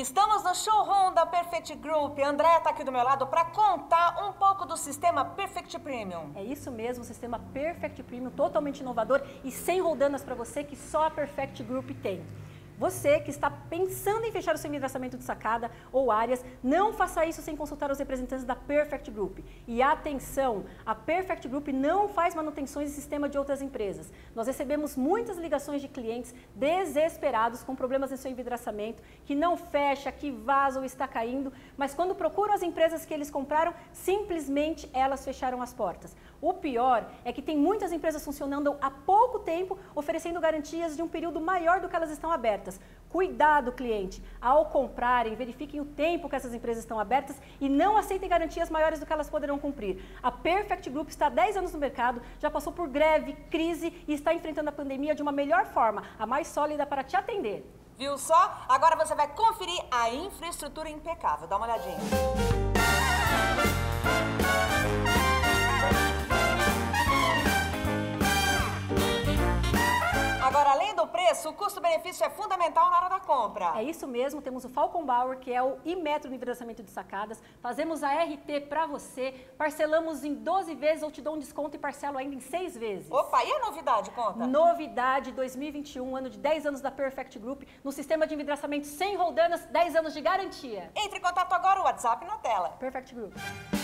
Estamos no showroom da Perfect Group. A Andréa está aqui do meu lado para contar um pouco do sistema Perfect Premium. É isso mesmo, o sistema Perfect Premium, totalmente inovador e sem roldanas para você que só a Perfect Group tem. Você que está pensando em fechar o seu envidraçamento de sacada ou áreas, não faça isso sem consultar os representantes da Perfect Group. E atenção, a Perfect Group não faz manutenções de sistema de outras empresas. Nós recebemos muitas ligações de clientes desesperados com problemas em seu envidraçamento, que não fecha, que vaza ou está caindo, mas quando procuram as empresas que eles compraram, simplesmente elas fecharam as portas. O pior é que tem muitas empresas funcionando há pouco tempo, oferecendo garantias de um período maior do que elas estão abertas. Cuidado, cliente! Ao comprarem, verifiquem o tempo que essas empresas estão abertas e não aceitem garantias maiores do que elas poderão cumprir. A Perfect Group está há 10 anos no mercado, já passou por greve, crise e está enfrentando a pandemia de uma melhor forma, a mais sólida para te atender. Viu só? Agora você vai conferir a infraestrutura impecável. Dá uma olhadinha. Agora, além do preço, o custo-benefício é fundamental na hora da compra. É isso mesmo, temos o Falcon Bauer, que é o imetro no envidraçamento de sacadas, fazemos a RT para você, parcelamos em 12 vezes ou te dou um desconto e parcelo ainda em 6 vezes. Opa, e a novidade, conta? Novidade 2021, ano de 10 anos da Perfect Group, no sistema de envidraçamento sem roldanas, 10 anos de garantia. Entre em contato agora, o WhatsApp na tela. Perfect Group.